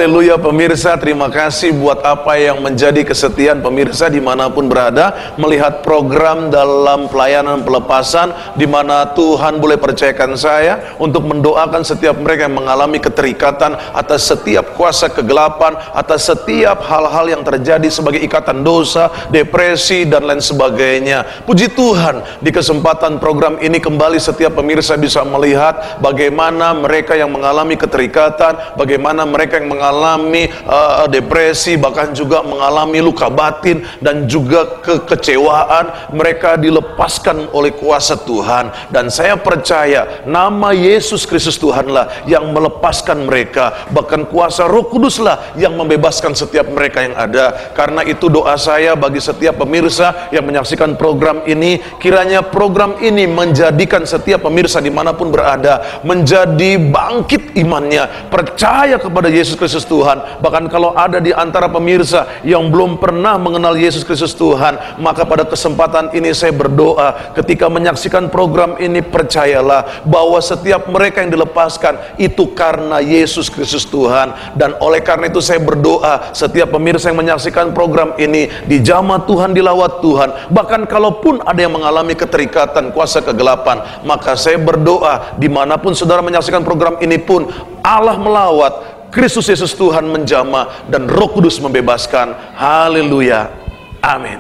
Haleluya pemirsa, terima kasih buat apa yang menjadi kesetiaan pemirsa dimanapun berada, melihat program dalam pelayanan pelepasan, di mana Tuhan boleh percayakan saya untuk mendoakan setiap mereka yang mengalami keterikatan atas setiap kuasa kegelapan, atas setiap hal-hal yang terjadi sebagai ikatan dosa, depresi dan lain sebagainya. Puji Tuhan, di kesempatan program ini kembali setiap pemirsa bisa melihat bagaimana mereka yang mengalami keterikatan, bagaimana mereka yang mengalami depresi, bahkan juga mengalami luka batin dan juga kekecewaan, mereka dilepaskan oleh kuasa Tuhan. Dan saya percaya nama Yesus Kristus Tuhanlah yang melepaskan mereka, bahkan kuasa Roh Kuduslah yang membebaskan setiap mereka yang ada. Karena itu doa saya bagi setiap pemirsa yang menyaksikan program ini, kiranya program ini menjadikan setiap pemirsa dimanapun berada menjadi bangkit imannya, percaya kepada Yesus Kristus Tuhan. Bahkan kalau ada di antara pemirsa yang belum pernah mengenal Yesus Kristus Tuhan, maka pada kesempatan ini saya berdoa, ketika menyaksikan program ini, percayalah bahwa setiap mereka yang dilepaskan itu karena Yesus Kristus Tuhan. Dan oleh karena itu saya berdoa, setiap pemirsa yang menyaksikan program ini dijamah Tuhan, dilawat Tuhan. Bahkan kalaupun ada yang mengalami keterikatan kuasa kegelapan, maka saya berdoa dimanapun saudara menyaksikan program ini pun, Allah melawat, Kristus Yesus Tuhan menjamah, dan Roh Kudus membebaskan. Haleluya, amin.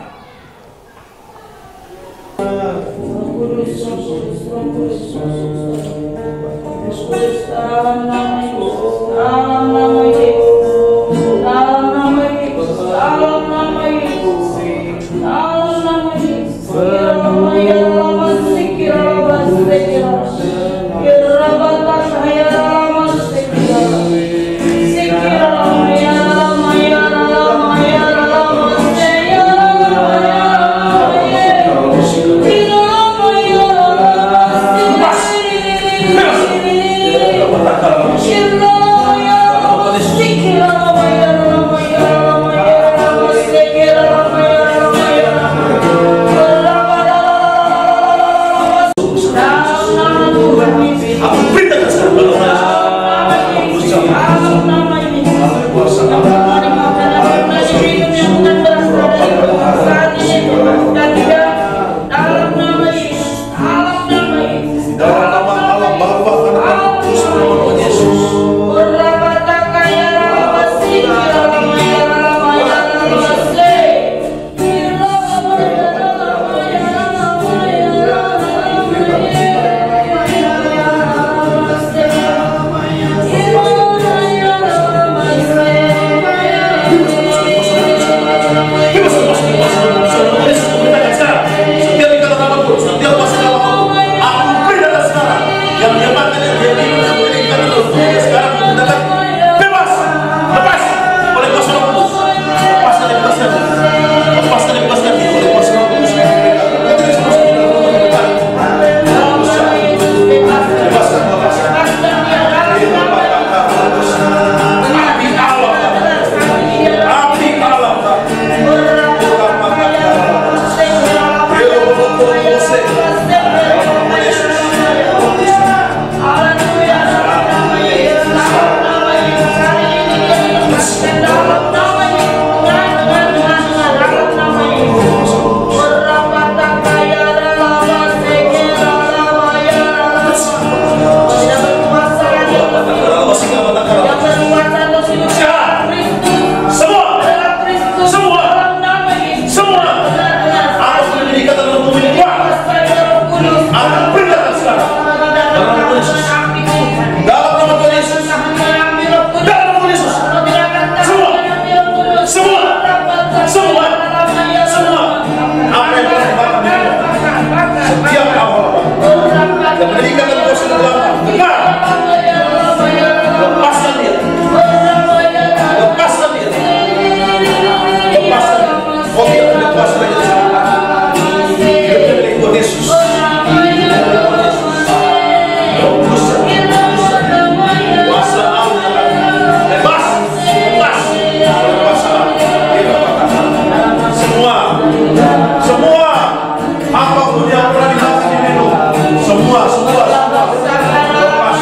Semua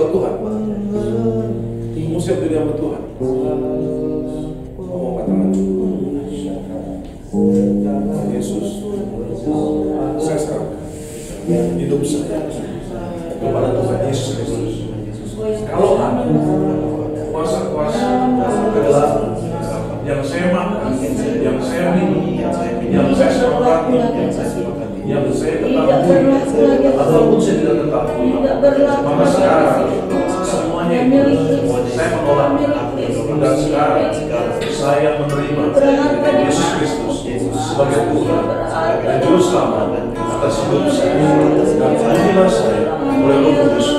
buat Tuhan. Kamu siap jadi hamba Tuhan. Ngomong katakan, Yesus, saya serahkan hidup saya kepada Tuhan Yesus Kristus. Kalau ada kuasa-kuasa kegelapan yang saya makan, yang saya minum, yang saya sepakati, yang saya ketahui, ataupun saya tidak ketahui, maka sekarang semuanya itu saya menolak. Dan sekarang saya menerima Yesus Kristus sebagai Tuhan dan Juru Selamat atas hidup saya. Dan penuhilah saya oleh Roh Kudus.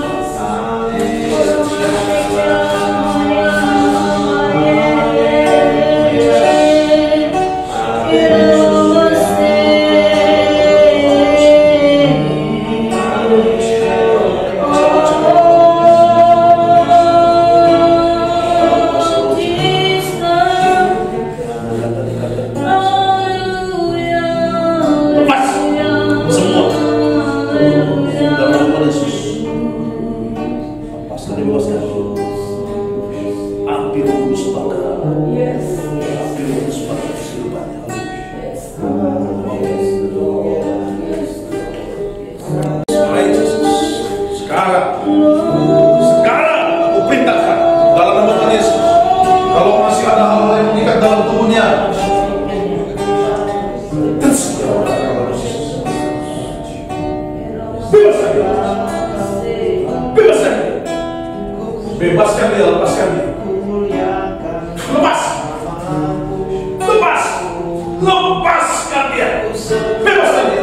Bebaskan dia, lepaskan dia. Lepas. Lepas. Lepaskan dia. Bebaskan dia.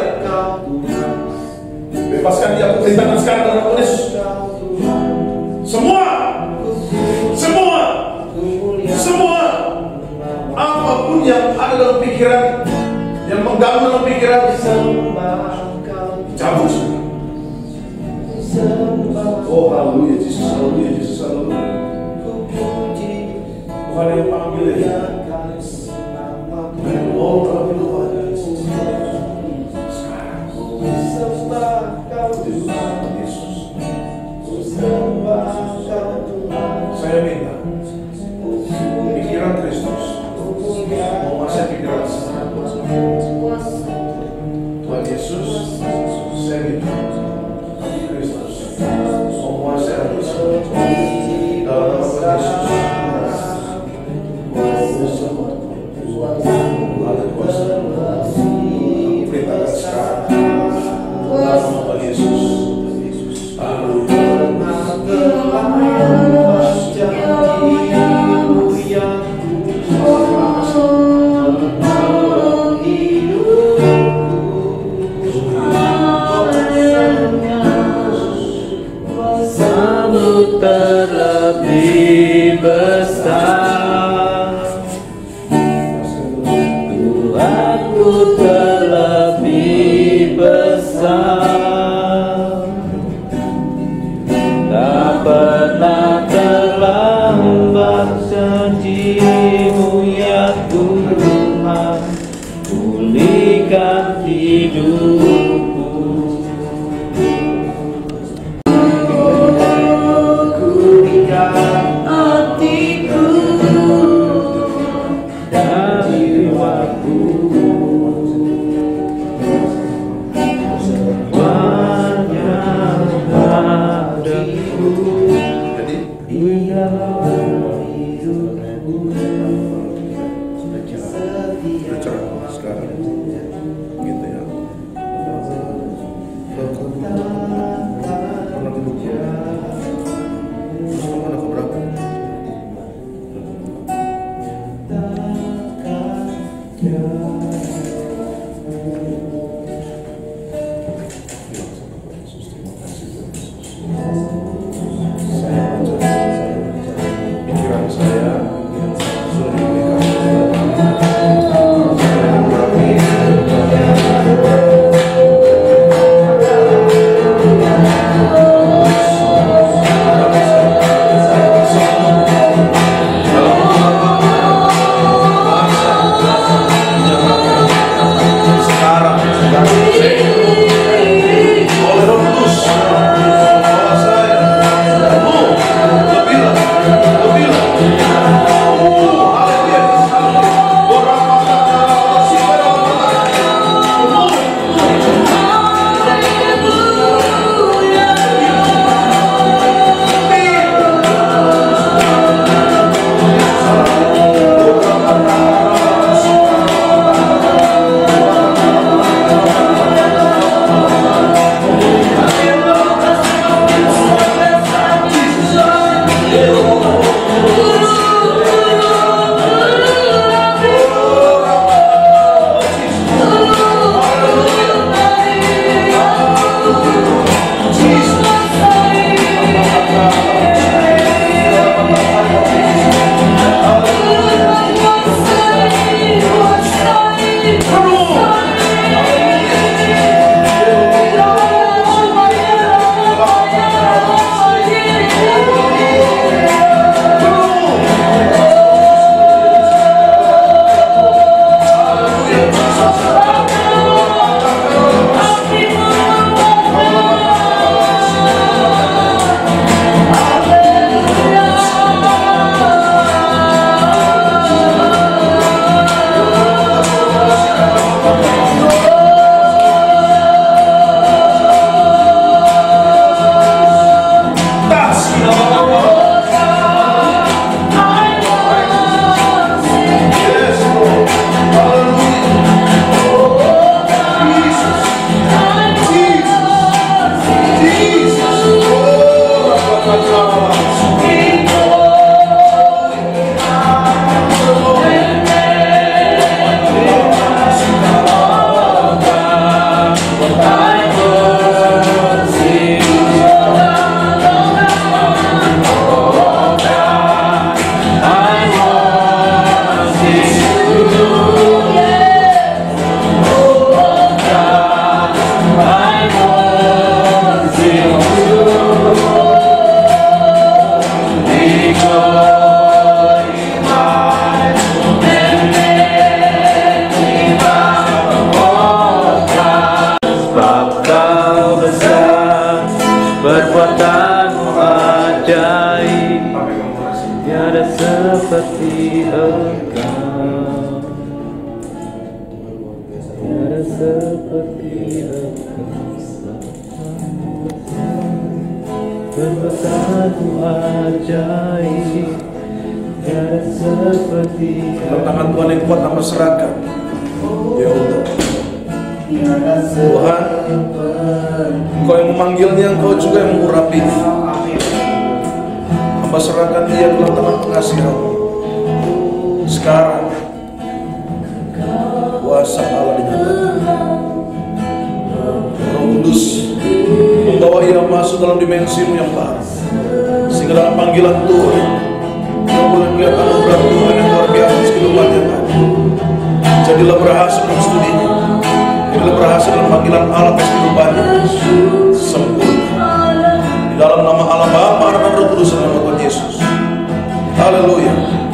Bebaskan dia. Aku perintahkan sekarang dalam nama Yesus. Semua. Apapun yang ada dalam pikiran, yang mengganggu dalam pikiran, cabut. Oh, haleluya Yesus, haleluya Yesus, haleluya. Tuhan yang panggil ya. Oh, panggil Tuhan Yesus. Sekarang Yesus. Saya minta pikiran Kristus menguasai pikiran saya. Tuhan Yesus, saya minta Kristus menguasai hati saya. Dalam nama Yesus, ada kuasa. Perintahkan sekarang dalam nama Yesus. Terlebih besar, Tuhanku terlebih besar, tak pernah terlambat janji-Mu ya Tuhan, pulihkan hidupku. tiada seperti Engkau, tiada seperti Engkau. Perbuatanmu ajaib, tiada seperti Dalam tangan Tuhan yang kuat tambah serahkan. Ya Allah, Tuhan, Engkau yang memanggilnya, Engkau juga yang mengurapinya. Hamba serahkan dia dalam tangan pengasihan. Sekarang kuasa Allah dinyatakan. Roh Kudus membawa ia masuk dalam dimensimu yang baru, sehingga dalam panggilan Tuhan ia boleh melihat anugerah Tuhan yang luar biasa atas kehidupannya. Jadilah berhasil dalam studinya, jadilah berhasil dalam panggilan Allah atas kehidupannya, sempurna di dalam nama Allah Bapa dan Roh Kudus dan nama Tuhan Yesus. Haleluya.